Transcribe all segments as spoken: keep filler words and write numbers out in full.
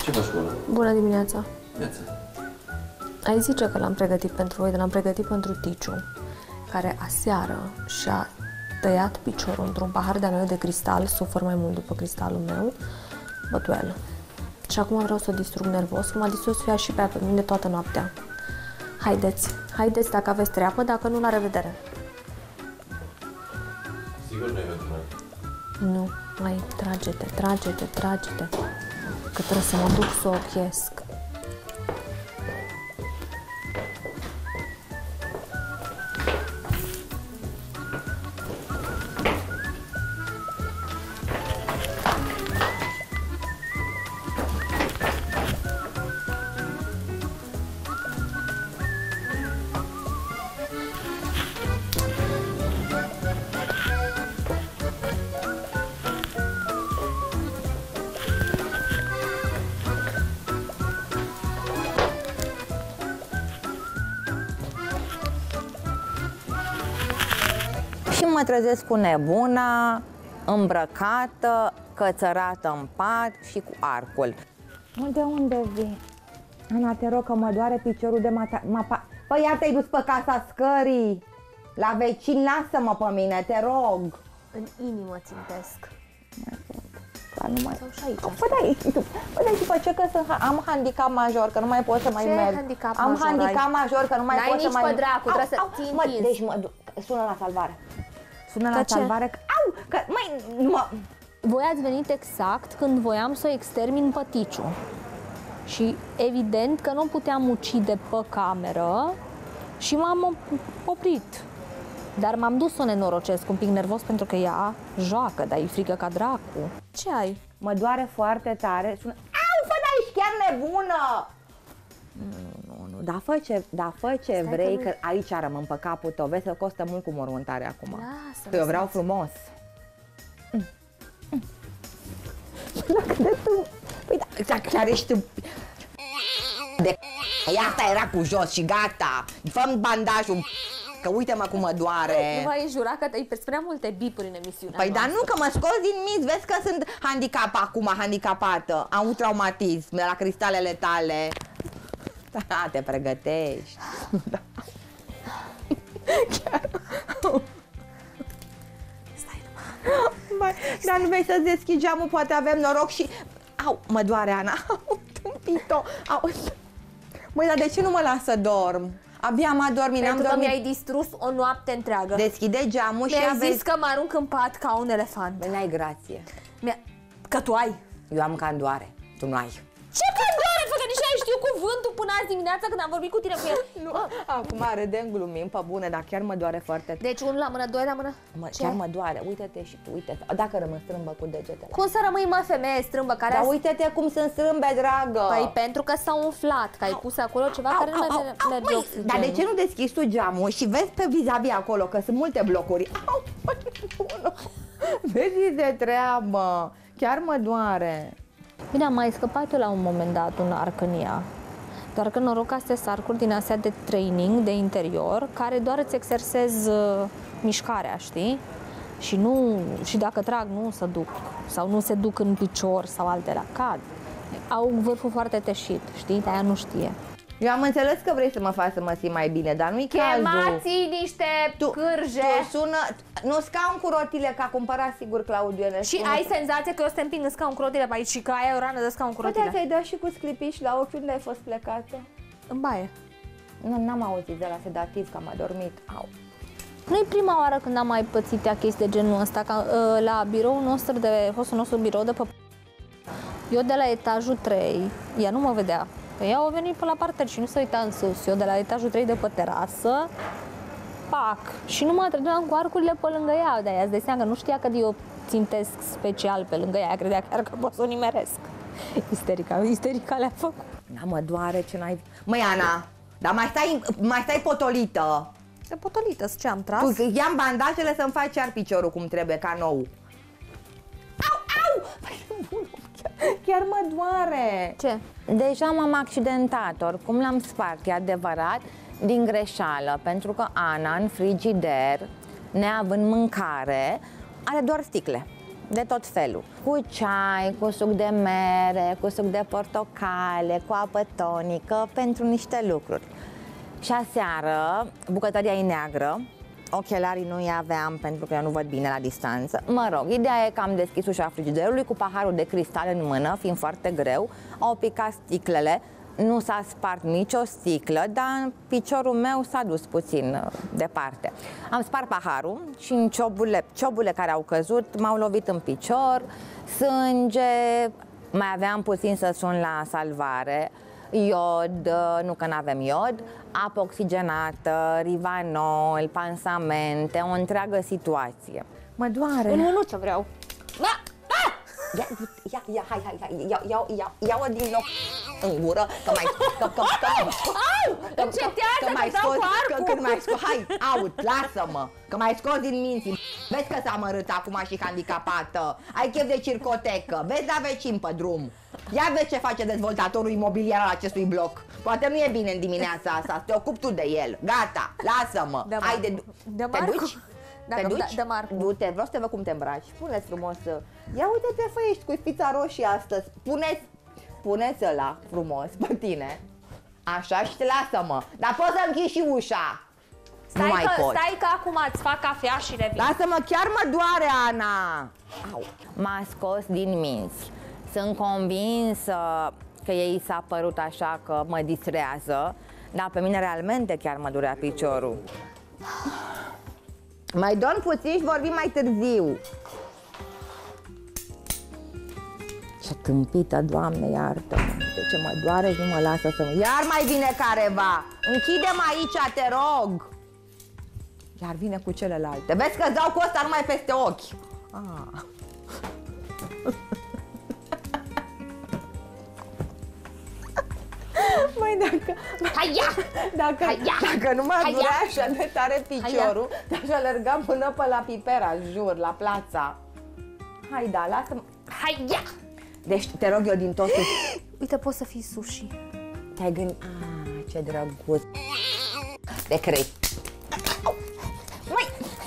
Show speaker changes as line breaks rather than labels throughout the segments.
Ce faci cu ăla?
Bună dimineața!
Viața.
Ai zice că l-am pregătit pentru voi, dar l-am pregătit pentru Ticiu, care aseară și-a tăiat piciorul într-un pahar de-a meu de cristal, sufăr mai mult după cristalul meu, bătuel. Și acum vreau să o distrug nervos, cum a distrus ea și pe, pe mine toată noaptea. Haideți, haideți dacă aveți treabă, dacă nu, la revedere.
Sigur nu e pentru noi?
Nu, mai trage-te, trage-te, trage-te, că trebuie să mă duc să o ochiesc.
Și mă trezesc cu nebuna, îmbrăcată, cățărată în pat și cu arcul. De unde vii? Ana, te rog că mă doare piciorul de mata... mapa... Păi iar te-ai dus pe casa scării. La vecini, lasă-mă pe mine, te rog.
În inimă țintesc.
Dar nu mai...
Sau și aici.
Păi da, păi da, după ce că sunt, am handicap major, că nu mai pot să mai
Ce
merg.
handicap
am
major
handicap
ai?
major, că nu mai pot să mai...
N-ai nici pe dracu,
Au,
trebuie să
au,
ții
mă,
întins.
deci mă duc, sună la salvare. Sună la
ce?
salvare, că... Au, că, măi, nu mă...
Voi ați venit exact când voiam să o extermin pe Ticiu. Și evident că nu puteam ucide pe cameră și m-am oprit. Dar m-am dus să o nenorocesc un pic nervos pentru că ea joacă, dar e frică ca dracu. Ce ai?
Mă doare foarte tare. Sună... Au, fă, dar ești chiar nebună! Nu, nu, nu, dar fă ce, da, fă ce
Stai
vrei,
că,
că aici rămân pe capul tău. Vezi că costă mult cu mormântarea acum.
Lasă-mă,
Eu vreau
stați.
frumos. Mm. Mm. La cât de tu... Păi da, chiar ești tu... De... Asta era cu jos și gata. Fă-mi bandajul, că uite-mă cum mă doare.
Nu mai jura că îi prea multe bipuri în emisiunea
Păi dar
noastră.
nu, că mă scos din mis, vezi că sunt handicap acum, handicapată. Am avut traumatism de la cristalele tale. Da, te pregătești. Da. Chiar.
Stai numai.
Dar nu vei să-ți deschizi geamul, poate avem noroc și... Au, mă doare, Ana. Au, tâmpit-o. Au. Măi, dar de ce nu mă lasă dorm? Abia am adormit, n-am
Pentru că
dormit.
mi-ai distrus o noapte întreagă.
Deschide geamul și
Mi-ai
aveți...
zis că mă arunc în pat ca un elefant.
Băi, n-ai grație.
Că tu ai.
Eu am candoare, tu nu ai.
Ce candoare, fă, că nici n-ai știut cuvântul până azi dimineața când am vorbit cu tine cu el.
Nu, acum râdem, glumim, pe bune, dar chiar mă doare foarte tare.
Deci unul la mână, doi la mână?
Mă,
Ce?
chiar mă doare, uite-te și tu, uite-te. Dacă rămân strâmbă cu degetele.
Cum să rămâi, mă, femeie strâmbă care...
Dar
a...
uite-te cum sunt strâmbe, dragă.
Păi pentru că s-au umflat, că ai pus acolo ceva
Au,
care nu
au,
mai
au,
merge,
au,
merge
măi,
oxigenul.
dar de ce nu deschizi tu geamul și vezi pe vis-a-vis acolo, că sunt multe blocuri. Au, măi, bună. Vezi de treabă, chiar mă doare.
Bine, am mai scăpat eu la un moment dat un arc în ea. Doar că noroc că astea sunt arcuri din astea de training, de interior, care doar îți exersez uh, mișcarea, știi? Și, nu, și dacă trag, nu se duc. Sau nu se duc în picior sau altele, cad. Au vârful foarte teșit, știi? De aia nu știe.
Eu am înțeles că vrei să mă faci să mă simt mai bine, dar nu-i cazul.
Chemați niște
Tu,
cârje.
tu sună, nu scaun cu rotile, că a cumpărat sigur Claudiu.
Și
spune
ai
că...
senzația că eu să te împing în scaun cu rotile pe aici și că ai o rană de scaun cu
Poate
rotile.
ți-ai dat și cu sclipiș la ochi, unde ai fost plecată?
În baie.
Nu, n-am auzit de la sedativ, că am adormit. Au.
Nu-i prima oară când am mai pățit ea chestii de genul ăsta, ca, la biroul nostru, de fostul nostru birou de pe... Eu de la etajul trei, ea nu mă vedea. Că ea a venit pe la parter și nu se uita în sus. Eu de la etajul trei de pe terasă, pac, și nu mă trăgeam cu arcurile pe lângă ea. De-aia îți dai seama că nu știa că eu țintesc special pe lângă ea, credea chiar că pot să o nimeresc. Isterica, isterica le-a făcut.
Na, mă doare ce n-ai... Măi, Ana, dar mai stai, mai stai potolită.
E potolită, ce am tras?
Tu ia-mi bandajele să-mi faci iar piciorul cum trebuie, ca nou. Au, au! Chiar, chiar mă doare.
Ce?
Deja m-am accidentat, oricum l-am spart, e adevărat, din greșeală, pentru că Ana, în frigider, neavând mâncare, are doar sticle. de tot felul. Cu ceai, cu suc de mere, cu suc de portocale, cu apă tonică, pentru niște lucruri. Și aseară, bucătăria e neagră, ochelarii nu i aveam pentru că eu nu văd bine la distanță. Mă rog, ideea e că am deschis ușa frigiderului cu paharul de cristal în mână, fiind foarte greu, au picat sticlele, nu s-a spart nicio sticlă, dar piciorul meu s-a dus puțin departe. Am spart paharul și în ciobule, ciobule care au căzut m-au lovit în picior, sânge, mai aveam puțin să sun la salvare, iod, nu că n-avem iod, apă oxigenată, Rivanol, pansamente, o întreagă situație. Mă doare.
Nu, nu ce vreau.
Ia, ia, ia, hai, hai, hai, ia, ia, ia, ia-o din loc în gură, că mai, că, că, că, că,
Încetează,
că mai
că dau
scos,
cu
că,
arcul.
când mai scos, hai, aut, lasă-mă, că mai scos din minții. Vezi că s-a mărât acum și handicapată, ai chef de circotecă, vezi la vecin pe drum. Ia vezi ce face dezvoltatorul imobiliar al acestui bloc. Poate nu e bine în dimineața asta, să te ocupi tu de el. Gata, lasă-mă, hai de,
de
te duci?
Dacă
te duci?
Da, de Marcu.
Du-te, vreau să te văd cum te îmbraci. Spune-ți frumos. Ia uite-te, fă, ești cu spița roșie astăzi. Puneți, puneți ăla frumos pe tine. Așa și te lasă-mă. Dar poți să închizi și ușa.
Stai,
nu mai
că,
pot.
stai că acum îți fac cafea și revin.
Lasă-mă, chiar mă doare, Ana. Au. M-a scos din minți. Sunt convinsă că ei s-a părut așa că mă distrează, dar pe mine realmente chiar mă durea piciorul. Mai dorm puțin și vorbim mai târziu. Ce tâmpită, Doamne, iartă-mă. De ce mă doare și nu mă lasă să mă... Iar mai vine careva. Închide-mă aici, te rog. Iar vine cu celelalte. Vezi că-ți dau cu ăsta numai peste ochi. Ah. Măi, dacă...
Haia!
Dacă,
Haia!
dacă nu mă
Haia!
durea așa de tare piciorul, aș alergam până pe la Pipera, jur, la plața. Hai, da, lasă-mă.
Haia!
Deci, te rog eu din tot sus.
Uite, poți să fii sushi.
Te-ai gândit... Ah, ce drăguț. Te crei. Măi!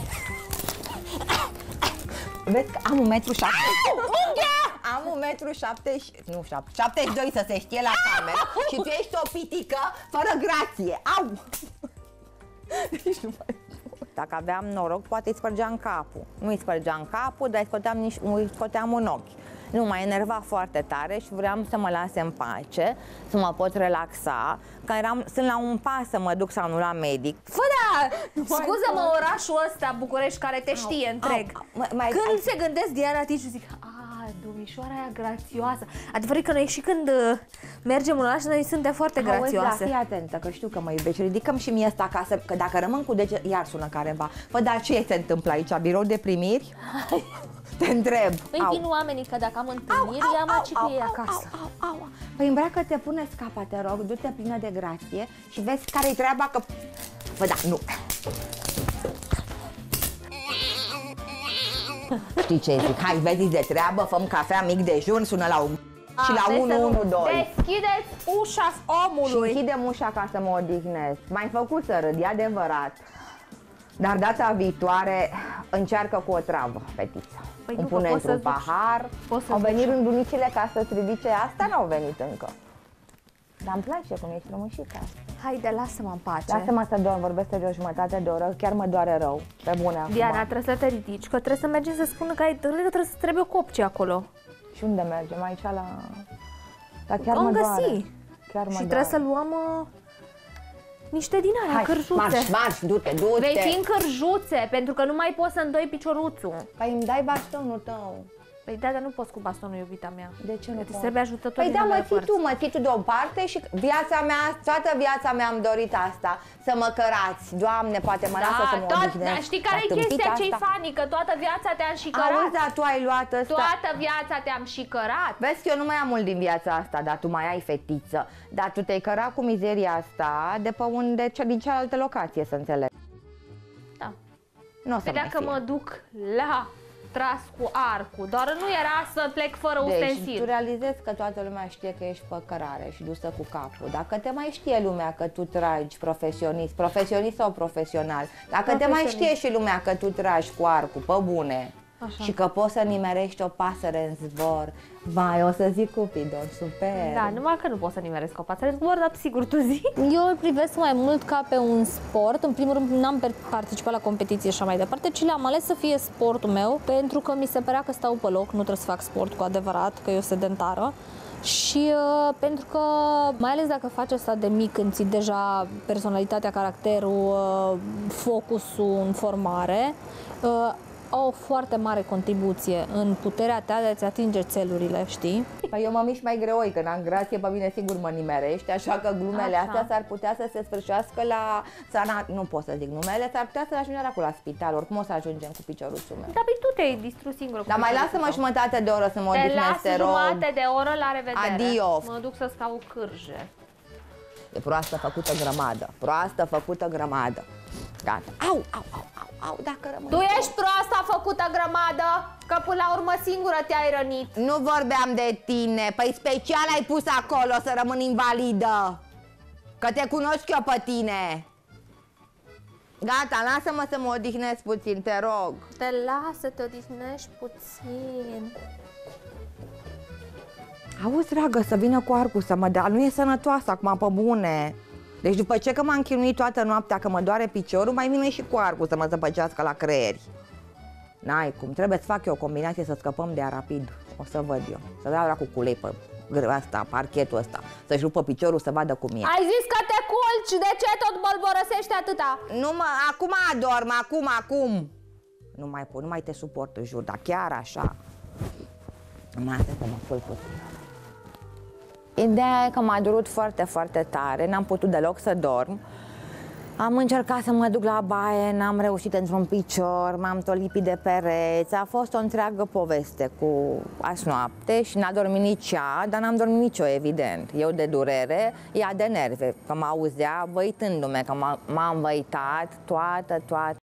Vezi că am un metru șapte. Am un metru șaptezeci... Nu, șaptezeci și doi să se știe la cameră. Și tu ești o pitică fără grație. Au! Deci nu mai pot. Dacă aveam noroc, poate îi spărgeam capul. Nu îi spărgeam capul, dar îi scoteam, nici, îi scoteam un ochi. Nu, m-a enervat foarte tare și vreau să mă lase în pace, să mă pot relaxa, că eram, sunt la un pas să mă duc sau nu la medic.
Fă da! Scuză-mă, orașul ăsta, București, care te știe întreg.
Au, au, mai,
Când
ai...
se gândesc Diana Tici și zic, a, domnișoara aia grațioasă. Adevărul că noi și când uh, mergem în oraș, noi suntem foarte grațioase.
Auzi, da, fii atentă, că știu că mă iubești. Ridicăm și mie asta acasă, că dacă rămân cu deget, iar sună careva. Păi, dar ce se întâmplă aici? Birou de primiri? Te întreb.
Păi vin oamenii că dacă am întâlniri, i-am aci cu ei acasă.
Au, au, au. Păi îmbracă-te, pune scapa, te rog, du-te plină de grație și vezi care-i treaba că... Păi da, nu. Știi ce zic? Hai, vezi de treabă, făm cafea, mic dejun, sună la un... și la unu unu doi.
Deschideți ușa
Și
omului.
închidem ușa ca să mă odihnesc. M-ai făcut să râd, e adevărat. Dar data viitoare încearcă cu o travă, fetița.
Păi
îmi
nu,
pune
poți să
într-un
duci.
pahar.
Poți să
Au
duci.
venit rândunicile ca să-ți ridice asta, n-au venit încă. Dar îmi place cum ești frumușica.
Haide, lasă-mă în pace.
Lasă-mă să dorm, vorbesc de o jumătate de oră, chiar mă doare rău. Pe bune acum.
Diana, trebuie să te ridici, că trebuie să mergem să spună că ai târle, că trebuie să trebuie copci acolo.
Și unde mergem? Aici la... Dar chiar
Am
mă
găsi.
doare. Chiar mă
Și
doare.
trebuie să luăm uh, niște din alea,
Hai,
cârjuțe.
marș, marș, du-te, du-te.
Vei fi în cârjuțe, pentru că nu mai poți să îndoi picioruțul.
Păi îmi dai bastonul tău.
Păi da, dar nu poți cu bastonul, iubita mea.
De ce nu
Îți
pot?
trebuie ajutător
Păi
din
da, mă
ambele
ții
părți.
tu, mă ții tu deoparte și viața mea, toată viața mea am dorit asta, să mă cărați. Doamne, poate mă lasă să mă
tot,
odihnesc.
da, știi care e
Dar
chestia
tâmpita
ce-i
asta-
funny? Că toată viața te-am și cărat.
Auzi, dar tu ai luat ăsta.
Toată viața te-am și cărat.
Vezi că eu nu mai am mult din viața asta, dar tu mai ai fetiță. Dar tu te-ai cărat cu mizeria asta de pe unde, din cealaltă locație, să înțeleg.
Da.
Nu o să
Vedea
mai
că
fie.
mă duc la tras cu arcul, doar nu era să plec fără
Deci,
ustensil.
tu realizezi că toată lumea știe că ești pe cărare și dusă cu capul. Dacă te mai știe lumea că tu tragi profesionist, profesionist sau profesional, dacă te mai
Profesionist.
știe și lumea că tu tragi cu arcul, pe bune,
Așa.
Și că poți să nimerești o pasăre în zbor. Vai, o să zic Cupidon, super!
Da, numai că nu pot să nimeresc o pasăre în zbor, dar sigur tu zi. Eu îl privesc mai mult ca pe un sport. În primul rând, n-am participat la competiție și așa mai departe, ci le-am ales să fie sportul meu, pentru că mi se părea că stau pe loc, nu trebuie să fac sport cu adevărat, că eu sunt sedentară. Și uh, pentru că, mai ales dacă faci asta de mic, când ții deja personalitatea, caracterul, uh, focusul în formare, uh, au o foarte mare contribuție în puterea ta de a-ți atinge țelurile, știi?
Păi eu mă mișc mai greoi, că n-am grație, pe mine sigur mă nimerești, așa că glumele
Așa.
astea s-ar putea să se sfârșească la țara, nu pot să zic numele, s-ar putea să ajungem acolo la spital, oricum o să ajungem cu picioruțul meu.
Da, păi tu te-ai distrus singur.
Dar mai lasă-mă jumătate de oră să mă
Te
odihnesc,
las
te rog.
jumătate de oră, la revedere.
Adio.
Mă duc să scau cârje.
E proastă făcută grămadă, proastă făcută grămadă. Gata. Au, au, au, au, au, dacă rămâi.
Tu ești proasta făcută grămadă, că până la urmă singură te-ai rănit.
Nu vorbeam de tine, păi special ai pus acolo să rămân invalidă. Că te cunosc eu pe tine. Gata, lasă-mă să mă odihnesc puțin, te rog.
Te las să te odihnești puțin.
Auzi, dragă, să vină cu arcul să mă dea, nu e sănătoasă acum, pe bune. Deci după ce că m-am chinuit toată noaptea că mă doare piciorul, mai vine și cu arcul să mă zăpăcească la creieri. N-ai cum, trebuie să fac eu o combinație să scăpăm de ea rapid. O să văd eu, să dau dracu cu ulei pe asta, parchetul ăsta, să-și rupă piciorul să vadă cum e.
Ai zis că te culci, de ce tot bolborăsești atâta?
Nu mă, acum adorm, acum, acum. Nu mai pot, nu mai te suport, jur, dar chiar așa. Numai asta să mă spui puțin. Ideea e că m-a durut foarte, foarte tare, n-am putut deloc să dorm. Am încercat să mă duc la baie, n-am reușit într-un picior, m-am tot lipit de pereți, a fost o întreagă poveste cu azi noapte și n-a dormit nici ea, dar n-am dormit nici eu, evident. Eu de durere, ea de nerve, că mă auzea văitându-me, că m-am văitat toată, toată.